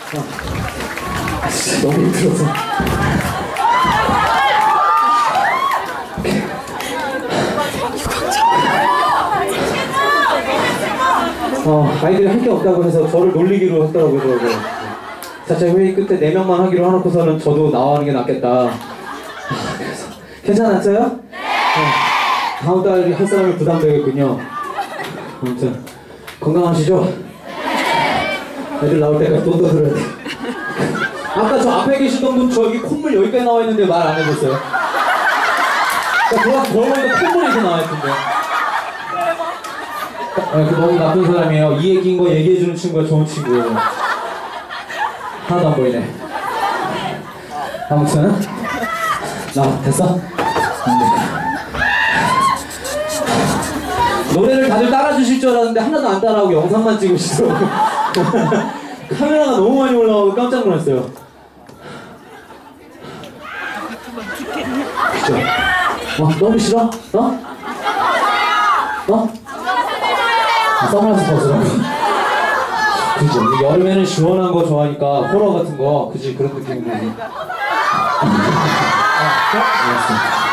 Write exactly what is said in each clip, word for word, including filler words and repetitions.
아, 진짜 너무 힘들어서. 어, 아이들이 할 게 없다고 해서 저를 놀리기로 했더라고요. 그러고. 자체 회의 끝에 네 명만 하기로 해놓고서는 저도 나와는 게 낫겠다. 아, 그래서 괜찮았어요? 네! 어, 다음 달 할 사람이 부담되겠군요. 아무튼 건강하시죠? 애들 나올 때까지 또 떠들어야 돼. 아까 저 앞에 계시던 분 저기 콧물 여기까지 나와 있는데 말 안 해줬어요. 그러니까 걸어보니까 콧물이 이렇게 나와 있던데. 아, 그 너무 나쁜 사람이에요. 이 얘기인 거 얘기해주는 친구가 좋은 친구예요. 하나도 안 보이네. 아무튼 나 됐어? 노래를 다들 따라주실 줄 알았는데 하나도 안 따라하고 영상만 찍으시더라고요. 카메라가 너무 많이 올라가고 깜짝 놀랐어요. 그쵸? 어? 너무 싫어? 어? 어? 아, 선글라스 벗으라고. 그죠? 여름에는 시원한 거 좋아하니까 호러 같은 거, 그지? 그런 느낌이지. 아, 알았어.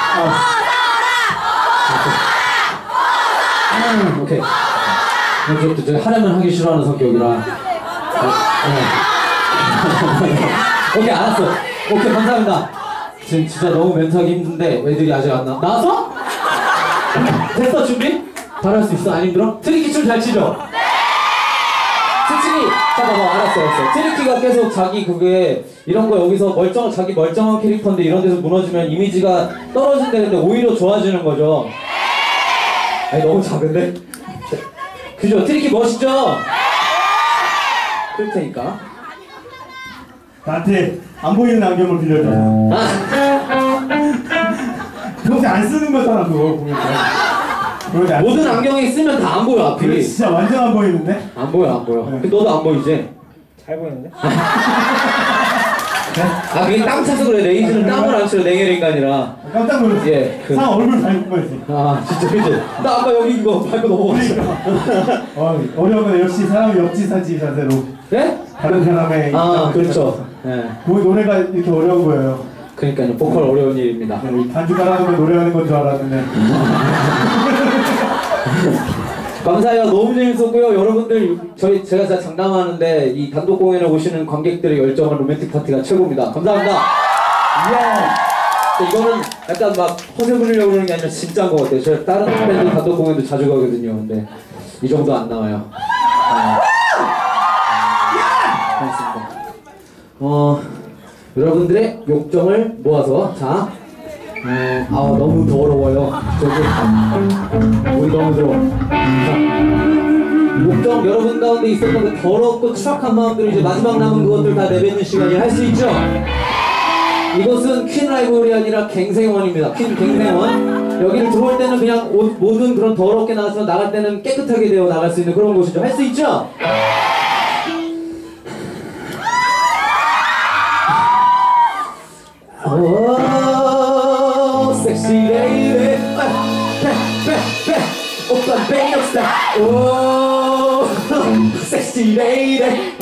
아, 오케이. 그것도 제가 하려면 하기 싫어하는 성격이라. 오케이, 알았어. 오케이, 감사합니다. 지금 진짜 너무 멘트하기 힘든데 애들이 아직 안 나. 나왔어? 됐어, 준비? 바로 할 수 있어? 안 힘들어? 트리키 춤 잘 치죠? 네! 솔직히, 잠깐만, 알았어, 알았어. 트리키가 계속 자기 그게, 이런 거 여기서 멀쩡, 자기 멀쩡한 캐릭터인데 이런 데서 무너지면 이미지가 떨어진다는데 오히려 좋아지는 거죠? 아니, 너무 작은데? 그죠? 트리키 멋있죠? 그럴 테니까. 나한테 안 보이는 안경을 빌려줘. 평소에 안 쓰는 거잖아, 그거 보면. 모든 안경에 쓰면 다 안 보여, 앞이. 진짜 완전 안 보이는데? 안 보여, 안 보여. 네. 너도 안 보이지? 잘 보이는데? 아, 그게 땀 차서 그래. 레이즈는 땀을 안 쳐요, 냉혈 인간이라. 깜짝 놀랐어. 예. 그... 상 얼굴 잘 보였지. 아, 진짜, 그지? 나 아까 여기 이거 밟고 넘어갔어. 어, 어려운 건 역시 사람이 역지사지 자세로. 네? 다른 사람의. 아, 그렇죠. 네. 그 노래가 이렇게 어려운 거예요. 그러니까요, 보컬 어려운 일입니다. 네, 반주 깔아놓으면 노래하는 건 줄 알았는데. 감사해요. 너무 재밌었고요. 여러분들, 저희, 제가 진짜 장담하는데, 이 단독 공연에 오시는 관객들의 열정은 로맨틱 파티가 최고입니다. 감사합니다. 이야. 이거는 약간 막 허세 부리려고 그러는 게 아니라 진짜인 것 같아요. 제가 다른 밴드 단독 공연도 자주 가거든요. 근데 이 정도 안 나와요. 아, 고맙습니다. 어, 여러분들의 욕정을 모아서, 자, 어, 아, 너무 더러워요. 저기, 우리 너무 더러워. 자, 욕정 여러분 가운데 있었던 그 더럽고 추악한 마음들을 이제 마지막 남은 그것들 다 내뱉는 시간이 할 수 있죠? 이것은 퀸 라이브러리 아니라 갱생원입니다. 퀸 갱생원. 여기를 들어올 때는 그냥 옷, 모든 그런 더럽게 나왔으면 나갈 때는 깨끗하게 되어 나갈 수 있는 그런 곳이죠. 할 수 있죠? 오, 섹시 레이디. 빼빼빼 오빠 배역사. 오, 섹시 레이디.